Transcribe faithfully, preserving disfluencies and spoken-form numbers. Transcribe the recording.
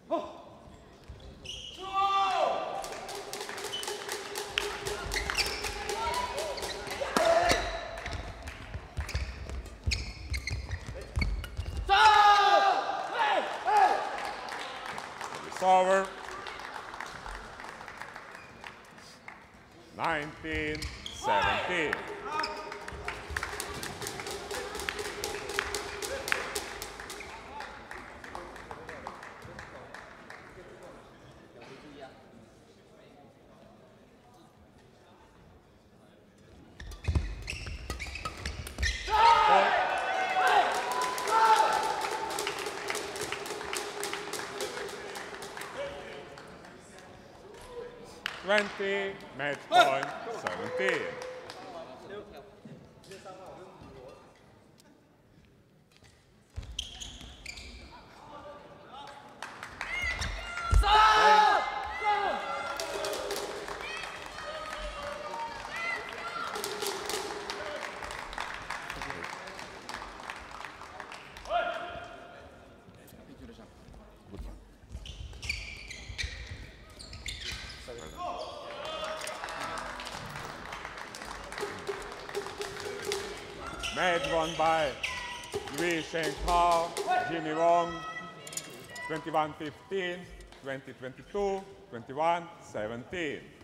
It's over. nineteen seventeen. twenty, match point, seventeen. Match won by Louis Sheng Pao, Jimmy Wong, twenty-one fifteen, twenty twenty-two, twenty-one seventeen.